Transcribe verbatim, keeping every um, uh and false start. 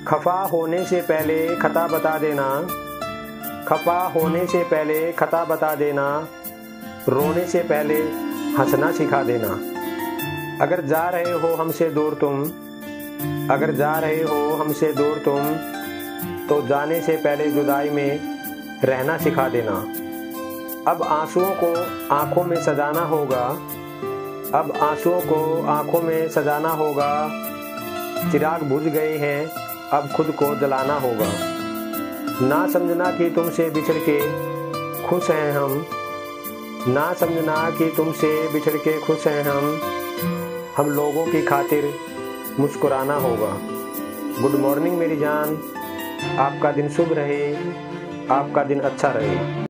खफा होने से पहले खता बता देना, खफा होने से पहले खता बता देना, रोने से पहले हंसना सिखा देना। अगर जा रहे हो हमसे दूर तुम, अगर जा रहे हो हमसे दूर तुम, तो जाने से पहले जुदाई में रहना सिखा देना। अब आंसुओं को आंखों में सजाना होगा, अब आंसुओं को आंखों में सजाना होगा। चिराग बुझ गए हैं, अब खुद को जलाना होगा। ना समझना कि तुमसे बिछड़ के खुश हैं हम, ना समझना कि तुमसे बिछड़ के खुश हैं हम। हम लोगों की खातिर मुस्कुराना होगा। गुड मॉर्निंग मेरी जान, आपका दिन शुभ रहे, आपका दिन अच्छा रहे।